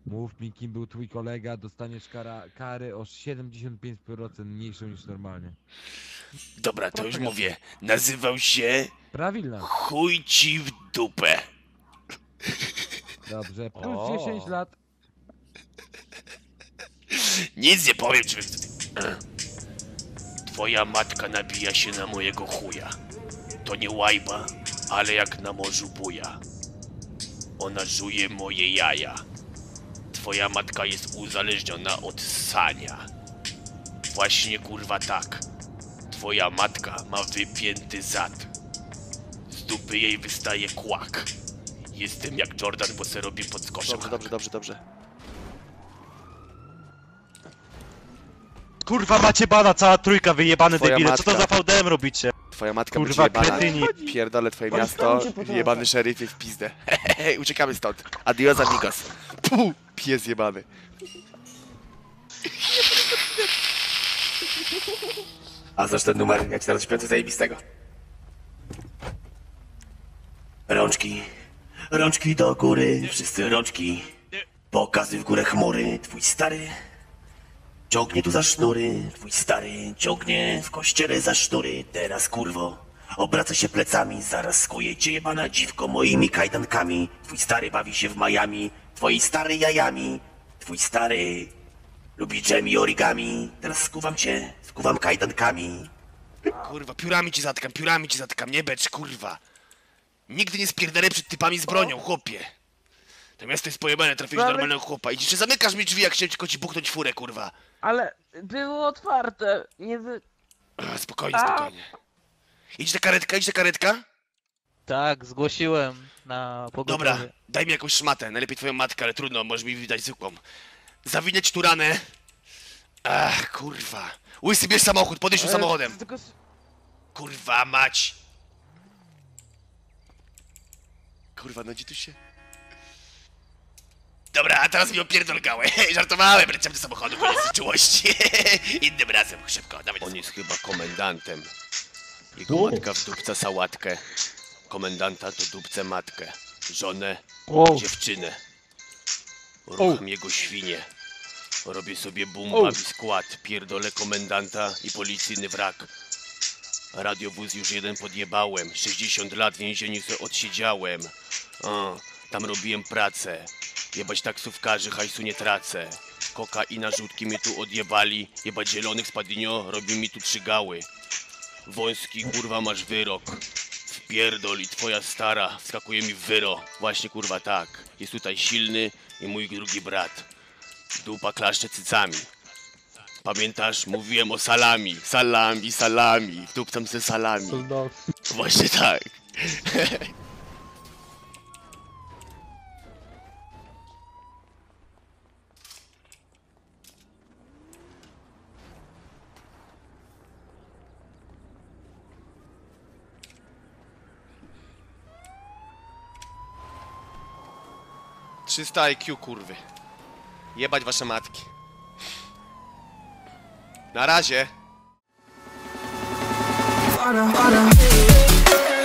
Mów mi, kim był twój kolega, dostaniesz kary o 75% mniejszą niż normalnie. Dobra, to już mówię. Nazywał się... Prawilna. Chuj ci w dupę. Dobrze, plus 10 lat. Nic nie powiem, czy... Twoja matka nabija się na mojego chuja. To nie łajba, ale jak na morzu buja. Ona żuje moje jaja. Twoja matka jest uzależniona od ssania. Właśnie kurwa tak. Twoja matka ma wypięty zad. Z dupy jej wystaje kłak. Jestem jak Jordan, bo se robię pod koszem. Dobrze. Kurwa macie bana, cała trójka wyjebane debile, co to za VDM robicie? Twoja matka Kurwa będzie jebana. kretyni. Pierdolę twoje miasto, jebany szeryfie w pizdę. Uciekamy stąd. Adios amigos. Puh, pies jebany. A znasz ten numer? Ja ci teraz śpię coś zajebistego. Rączki, rączki do góry, wszyscy rączki. Pokazy w górę chmury, twój stary ciągnie tu za sznury, twój stary ciągnie w kościele za sznury. Teraz kurwo, obraca się plecami, zaraz skuje cię jebana dziwko moimi kajdankami. Twój stary bawi się w Miami, twoi stary jajami. Twój stary lubi dżem i origami, teraz skuwam kajdankami. Kurwa, piórami ci zatykam, nie becz, kurwa. Nigdy nie spierdolę przed typami z bronią, chłopie. To miasto jest pojebane, trafiłeś do normalnego chłopa. I czy zamykasz mi drzwi, jak chciałem tylko ci buchnąć furę, kurwa. Ale było otwarte, nie wy... Spokojnie. Idzie ta karetka? Tak, zgłosiłem na pogotowie. Dobra, daj mi jakąś szmatę, najlepiej twoją matkę, ale trudno, możesz mi widać zwykłą. Zawiniać tu ranę. Ach, kurwa. Łysy, bierz samochód, podejdź tu samochodem. Kurwa mać. Kurwa, no gdzie tu się... Dobra, a teraz mi opierdol gałę. Żartowałem, leciałem do samochodu, koniec czułości. Innym razem, szybko, dawaj. On jest chyba komendantem. Jego matka wdupca sałatkę. Komendanta to dupce matkę. Żonę, dziewczynę. Rucham jego świnie. Robię sobie bumba i skład. Pierdolę komendanta i policyjny wrak. Radiowóz już jeden podjebałem. 60 lat w więzieniu se odsiedziałem. Tam robiłem pracę. Jebać taksówkarzy, hajsu nie tracę. Koka i narzutki mnie tu odjebali. Jebać zielonych spadinio, robią mi tu 3 gały. Wąski, kurwa, masz wyrok. Wpierdol i twoja stara wskakuje mi w wyro. Właśnie, kurwa, tak. Jest tutaj silny i mój drugi brat. Dupa klaszcze cycami. Pamiętasz? Mówiłem o salami. Salami. Wdupcam se salami. Właśnie tak. ...300 IQ, kurwy. Jebać wasze matki. Na razie.